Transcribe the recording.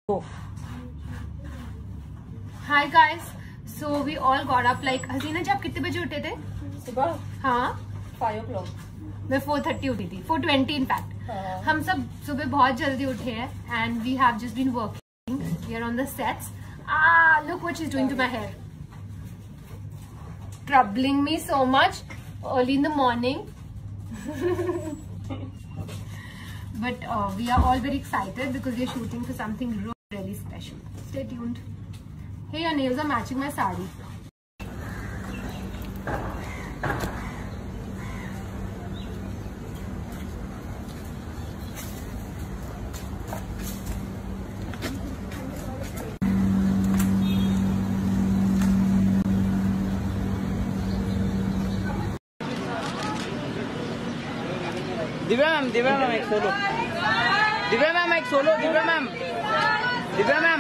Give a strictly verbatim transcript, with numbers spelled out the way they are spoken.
Hi guys, so we all got up like हसीना जी आप कितने बजे उठे थे सुबह? हाँ फाइव ओ क्लॉक। मैं फोर थर्टी उठी थी, फोर ट्वेंटी इनफैक्ट। हम सब सुबह बहुत जल्दी उठे हैं and we have just been working, we are on the sets. Ah, look what she's doing to my hair, troubling me so much early in the morning. But uh, we are all very excited because we are shooting for something really, really special. Stay tuned. Hey, your nails are matching my sari. Divya ma'am, Divya ma'am एक solo, Divya ma'am एक solo, Divya ma'am, Divya ma'am